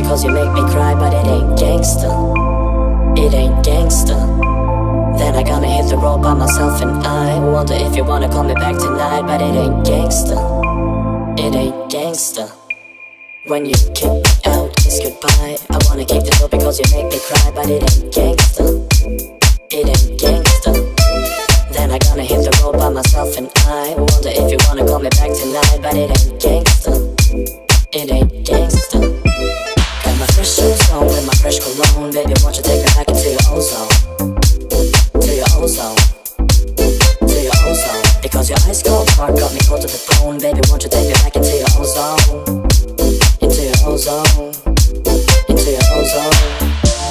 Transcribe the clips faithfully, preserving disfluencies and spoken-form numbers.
because you make me cry, but it ain't gangsta. It ain't gangsta. Then I gonna hit the road by myself, and I wonder if you wanna call me back tonight, but it ain't gangsta. It ain't gangsta. When you kick me out, kiss goodbye. I wanna keep the door because you make me cry, but it ain't gangsta. It ain't gangsta. Then I gonna hit the road by myself, and I wonder if you wanna call me back tonight, but it ain't gangsta. It ain't gangsta. Got my fresh shoes on with my fresh cologne. Baby, won't you take me back into your ozone? To your ozone. To your ozone. Because your ice cold heart got me cold to the bone. Baby, won't you take me back into your ozone? Into your ozone. Into your ozone.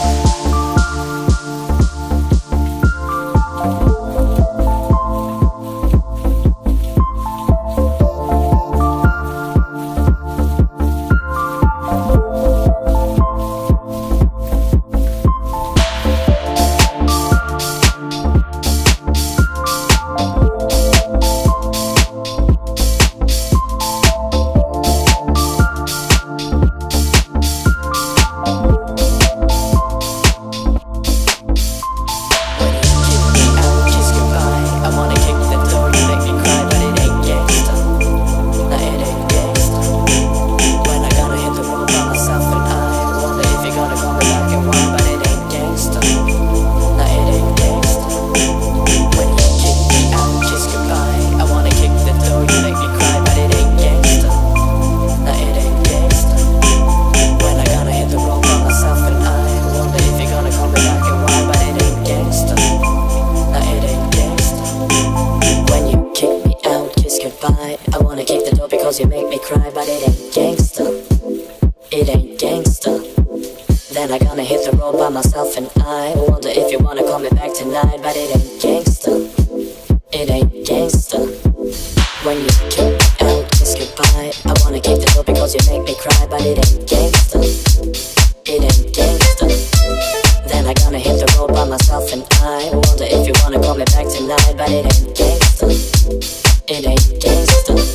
I wanna kick the door because you make me cry, but it ain't gangsta. It ain't gangsta. Then I gonna hit the road by myself, and I wonder if you wanna call me back tonight, but it ain't gangsta. It ain't gangsta. When you kick me out, kiss goodbye. I wanna kick the door because you make me cry, but it ain't gangsta. It ain't gangsta. Then I gonna hit the road by myself, and I wonder if you wanna call me back tonight, but it ain't gangsta. It ain't gangsta.